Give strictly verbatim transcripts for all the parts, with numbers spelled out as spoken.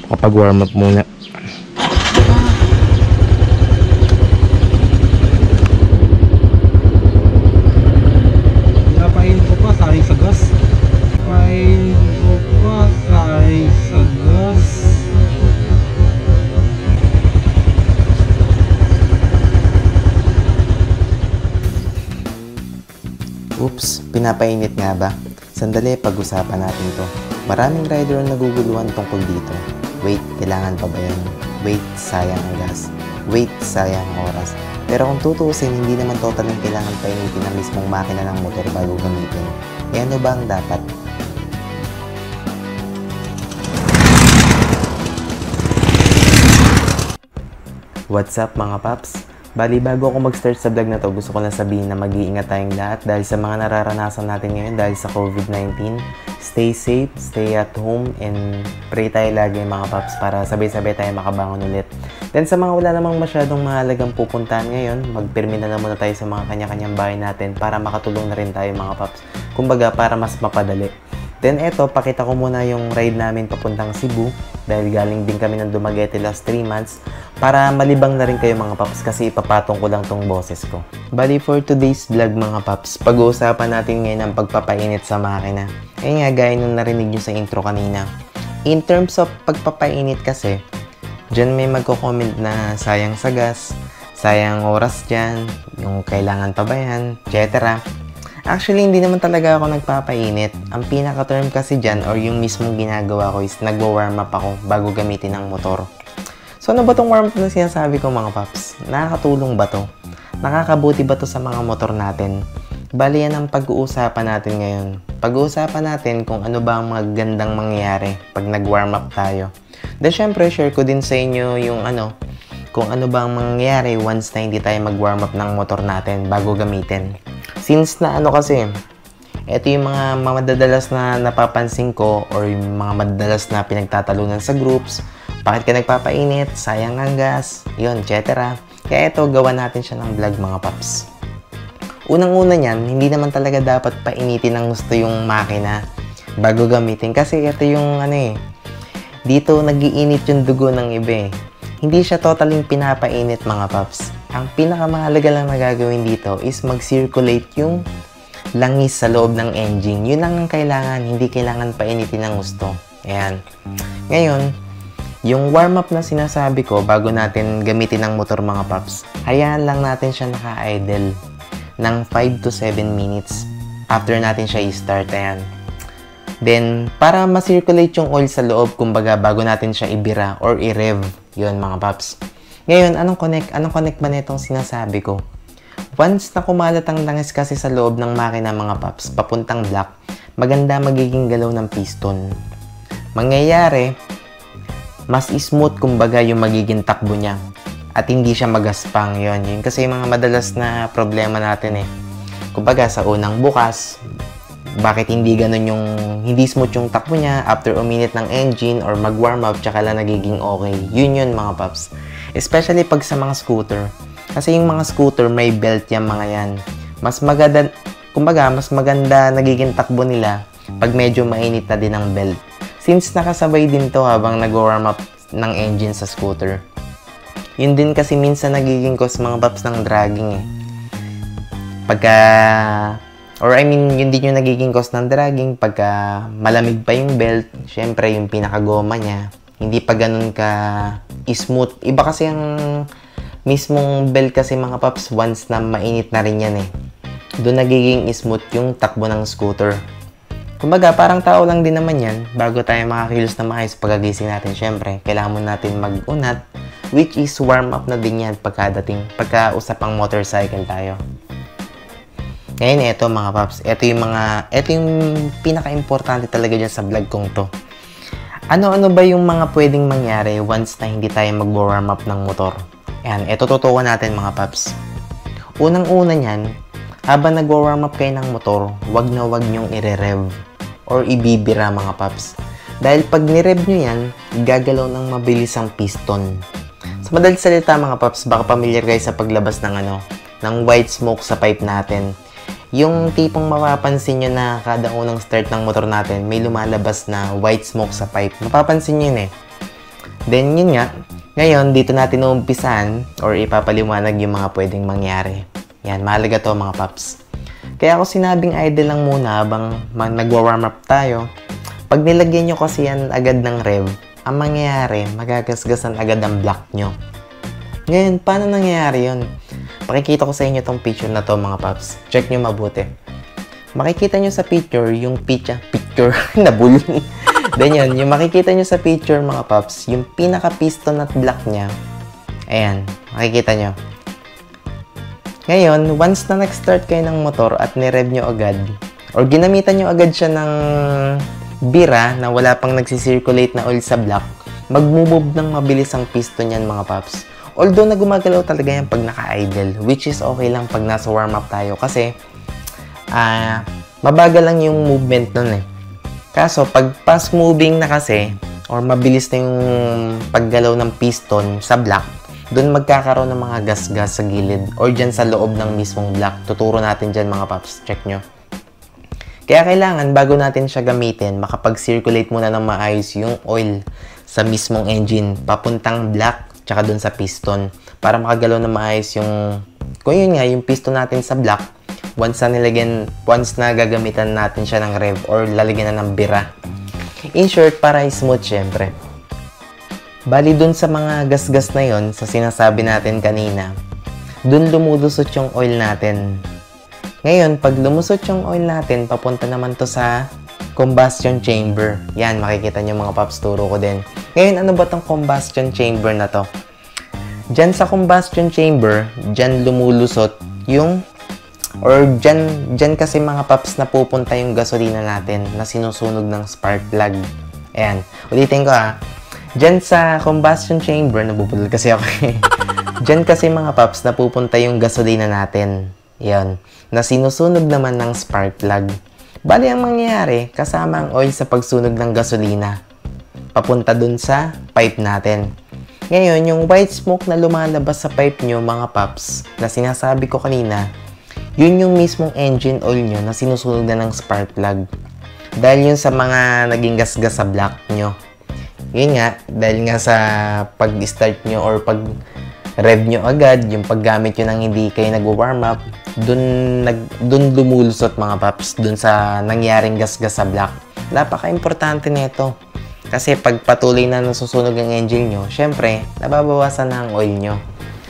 Kapag warm up muna. Pinapain ko pa kahit sa gas. Pain ko pa kahit sa gas. Oops, pinapainit nga ba? Sandali, pag-usapan natin to. Maraming rider ang naguguluhan tungkol dito. Wait, kailangan pa ba yan? Wait, sayang ang gas. Wait, sayang oras. Pero kung tutuusin, hindi naman totaling kailangan painitin ang mismong makina ng motor bago gamitin. E ano ba ang dapat? What's up mga paps? Bali, bago ako mag-start sa vlog na to, gusto ko lang sabihin na mag-iingat tayong lahat dahil sa mga nararanasan natin ngayon dahil sa COVID nineteen. Stay safe, stay at home, and pray tayo lagi mga paps para sabay-sabay tayo makabangon ulit. Then sa mga wala namang masyadong mahalagang pupuntahan ngayon, magpirmi na muna tayo sa mga kanya-kanyang bahay natin para makatulong na rin tayo mga paps. Kumbaga, para mas mapadali. Then eto, pakita ko muna yung ride namin papuntang Cebu dahil galing din kami ng Dumaguete last three months para malibang na rin kayo mga paps kasi ipapatong ko lang tong boses ko. Bali, for today's vlog mga paps, pag-uusapan natin ngayon ang pagpapainit sa makina. Eh nga, gaya nung narinig nyo sa intro kanina. In terms of pagpapainit kasi, dyan may magko-comment na sayang sa gas, sayang oras dyan, yung kailangan pa ba yan, et cetera. Actually, hindi naman talaga ako nagpapainit. Ang pinaka-term kasi dyan or yung mismong ginagawa ko is nagwa-warm up ako bago gamitin ang motor. So ano ba tong warm up na sinasabi ko mga paps? Nakakatulong ba to? Nakakabuti ba to sa mga motor natin? Bali yan ang pag-uusapan natin ngayon. Pag-uusapan natin kung ano ba ang magandang mangyayari pag nag-warm up tayo. Then syempre, share ko din sa inyo yung ano, kung ano ba ang mangyayari once na hindi tayo mag-warm up ng motor natin bago gamitin. Since na ano kasi, ito yung mga madadalas na napapansin ko or yung mga madadalas na pinagtatalunan sa groups. Bakit ka nagpapainit? Sayang ang gas. Yun, et cetera. Kaya ito, gawa natin siya ng vlog mga paps. Unang-una niyan, hindi naman talaga dapat painitin ng gusto yung makina bago gamitin. Kasi ito yung ano eh, dito nag-iinit yung dugo ng iba eh. Hindi siya totaling pinapainit mga paps. Ang pinakamahalaga lang na gagawin dito is mag-circulate yung langis sa loob ng engine. Yun lang ang kailangan, hindi kailangan painitin ng gusto. Ayan. Ngayon, yung warm-up na sinasabi ko bago natin gamitin ang motor mga paps, hayaan lang natin siya naka-idle ng five to seven minutes after natin siya i-start. Ayan. Then, para ma-circulate yung oil sa loob, kumbaga bago natin siya ibira or i-rev. Yun mga paps. Ngayon, anong connect? Anong connect ba na itong sinasabi ko? Once na kumalat ang langis kasi sa loob ng makina mga paps, papuntang block, maganda magiging galaw ng piston. Mangyayari, mas smooth kumbaga yung magiging takbo niya. At hindi siya magaspang yon. Yun kasi yung mga madalas na problema natin eh. Kumbaga sa unang bukas, bakit hindi ganun yung, hindi smooth yung takbo niya after uminit ng engine or mag-warm up tsaka lang nagiging okay. Yun yun mga paps. Especially pag sa mga scooter. Kasi yung mga scooter may belt yung mga yan. Mas maganda, kumbaga mas maganda nagiging takbo nila pag medyo mainit na din ang belt. Since nakasabay din to habang nag-warm up ng engine sa scooter. Yun din kasi minsan nagiging cause mga paps ng dragging eh. Pagka Or I mean, yun din yung nagiging cause ng dragging pagka malamig pa yung belt. Syempre, yung pinakagoma niya, hindi pa ganun ka smooth. Iba kasi ang mismong belt kasi mga paps once na mainit na rin yan eh. Doon nagiging smooth yung takbo ng scooter. Kumbaga, parang tao lang din naman yan. Bago tayo makakilos na maayos pagkagising natin, syempre, kailangan mo natin mag-unat, which is warm up na din yan pagkadating, pagka usapang motorcycle tayo. Ngayon, ito mga paps, ito yung mga, ito yung pinaka-importante talaga dyan sa vlog kong to. Ano-ano ba yung mga pwedeng mangyari once na hindi tayo mag-warm up ng motor? Ayan, ito tutukan natin mga paps. Unang-una niyan, habang nag-warm up kayo ng motor, wag na wag nyong i-rev or ibibira mga paps. Dahil pag ni-rev nyo yan, gagalaw ng mabilis ang piston. Sa madaling salita mga paps, baka familiar kayo sa paglabas ng ano, ng white smoke sa pipe natin. Yung tipong mapapansin nyo na kada unang start ng motor natin, may lumalabas na white smoke sa pipe. Mapapansin nyo yun eh. Then, yun nga. Ngayon, dito natin uumpisan or ipapaliwanag yung mga pwedeng mangyari. Yan, mahalaga to mga paps. Kaya ako sinabing idle lang muna habang nagwa-warm up tayo. Pag nilagyan nyo kasi yan agad ng rev, ang mangyayari, magagasgasan agad ang block nyo. Ngayon, paano nangyayari yun? Pakikita ko sa inyo tong picture na to mga paps. Check nyo mabuti. Makikita nyo sa picture, yung picture, picture, nabul. Then yun, yung makikita nyo sa picture mga paps, yung pinaka-piston at block niya, ayan, makikita nyo. Ngayon, once na nag-start kayo ng motor at nirev nyo agad, or ginamitan nyo agad siya ng bira na wala pang nagsisirculate na oil sa block, mag-move ng mabilis ang piston yan mga paps. Although na gumagalaw talaga yan pag naka-idle, which is okay lang pag nasa warm-up tayo kasi uh, mabagal lang yung movement nun eh. Kaso, pag fast moving na kasi, or mabilis na yung paggalaw ng piston sa block, doon magkakaroon ng mga gas-gas sa gilid or dyan sa loob ng mismong block. Tuturo natin dyan mga paps. Check nyo. Kaya kailangan, bago natin siya gamitin, makapag-circulate muna ng maayos yung oil sa mismong engine, papuntang block, tsaka doon sa piston, para makagalaw ng maayos yung, kung yun nga, yung piston natin sa block, once na nilagyan, once na gagamitan natin siya ng rev or lalagyan na ng bira. In short, para smooth syempre. Bali dun sa mga gas-gas na yon sa sinasabi natin kanina, dun lumulusot yung oil natin. Ngayon, pag lumusot yung oil natin, papunta naman to sa combustion chamber. Yan, makikita nyo mga paps, turo ko din. Ngayon, ano ba tong combustion chamber na to? Diyan sa combustion chamber, diyan lumulusot yung or dyan, dyan kasi mga paps na pupunta yung gasolina natin na sinusunog ng spark plug. Ayan. Ulitin ko ha. Dyan sa combustion chamber, nabubulol kasi ako eh. Dyan kasi mga paps na pupunta yung gasolina natin. Ayan. Na sinusunog naman ng spark plug. Bali ang mangyayari, kasama ang oil sa pagsunog ng gasolina. Papunta dun sa pipe natin. Ngayon, yung white smoke na lumalabas sa pipe nyo mga paps na sinasabi ko kanina, yun yung mismong engine oil nyo na sinusunog na ng spark plug. Dahil yun sa mga naging gas-gas sa block nyo. Yun nga, dahil nga sa pag-start nyo or pag-rev nyo agad, yung paggamit nyo nang hindi kayo nag-warm up, dun, nag, dun lumulusot mga paps, dun sa nangyaring gas-gas sa block. Napaka-importante nito. Kasi pag patuloy na nasusunog ang engine nyo, syempre, nababawasan na ang oil nyo.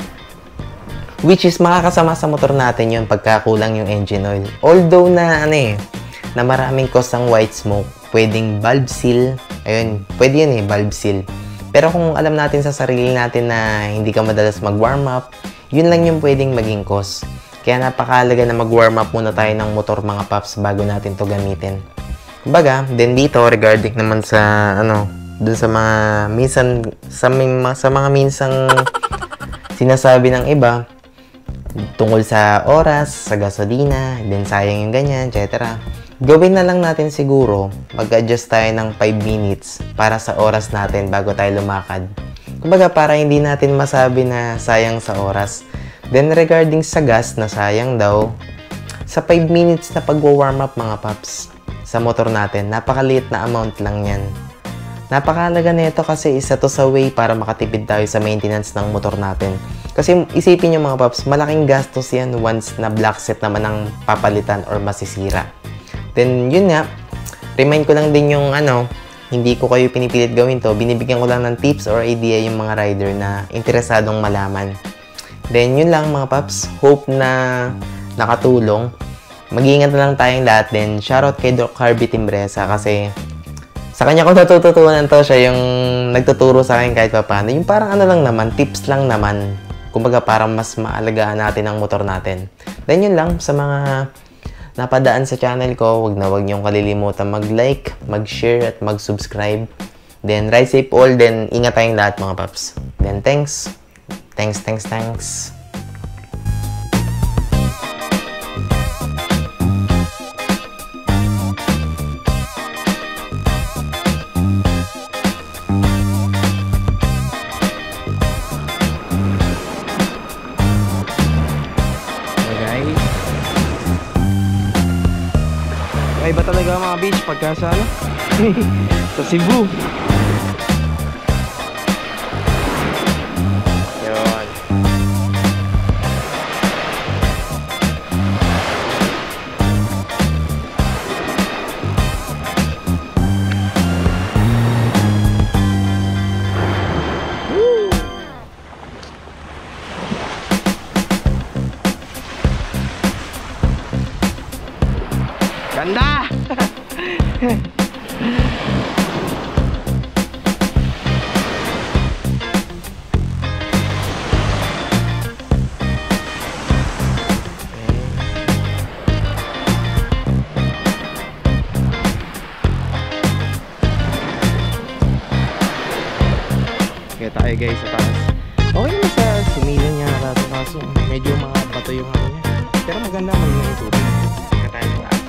Which is makakasama sa motor natin yun pagkakulang yung engine oil. Although na ano eh, na maraming cause ang white smoke, pwedeng valve seal, ayun, pwede yun eh, valve seal. Pero kung alam natin sa sarili natin na hindi ka madalas mag-warm up, yun lang yung pwedeng maging cause. Kaya napakahalaga na mag-warm up muna tayo ng motor mga paps bago natin to gamitin. Kumbaga, then dito regarding naman sa ano, dun sa mga minsan, sa, sa mga minsang sinasabi ng iba, tungkol sa oras, sa gasolina, then sayang yung ganyan, et cetera. Gawin na lang natin siguro, mag-adjust tayo ng five minutes para sa oras natin bago tayo lumakad. Kumbaga para hindi natin masabi na sayang sa oras. Then regarding sa gas na sayang daw, sa five minutes na pag-warm up mga paps, sa motor natin, napakaliit na amount lang yan. Napakahalaga nito kasi isa to sa way para makatipid tayo sa maintenance ng motor natin. Kasi isipin nyo mga paps, malaking gastos yan once na black set naman ang papalitan or masisira. Then yun nga, remind ko lang din yung ano, hindi ko kayo pinipilit gawin to, binibigyan ko lang ng tips or idea yung mga rider na interesadong malaman. Then yun lang mga paps, hope na nakatulong. Mag-iingat na lang tayong lahat. Then shoutout kay Doc Harvey Timbresa kasi sa kanya ko natututunan to, siya yung nagtuturo sa akin kahit pa paano. Yung parang ano lang naman, tips lang naman. Kumbaga parang mas maalagaan natin ang motor natin. Then yun lang, sa mga napadaan sa channel ko, wag na wag niyong kalilimutan mag-like, mag-share at mag-subscribe. Then ride safe all, then ingat tayong lahat mga paps. Then thanks. Thanks, thanks, thanks. Iba talaga mga beach pagka sa ano? Sa Cebu. Ganda! Kaya tayo guys sa taas. Okay naman sa sumilan niya natin kaso medyo mga bato yung ano niya. Pero maganda may yung tubig. Kaya tayo sa taas.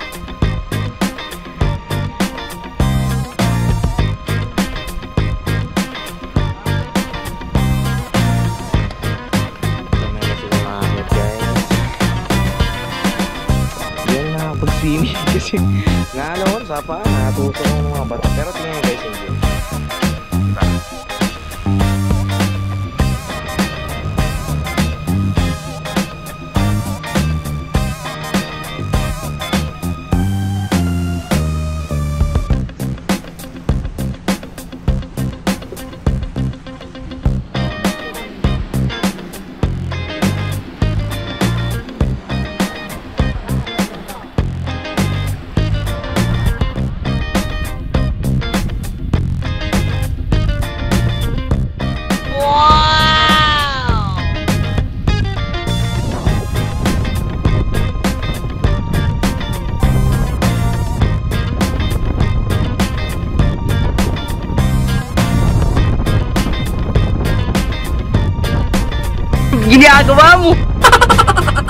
Ito meron sila mga hangit guys. Yan na pag-swimming kasi naalawon sa pa natuto ng mga bato. Pero tingnan nyo guys yung view. Diba? Ginagawa mo!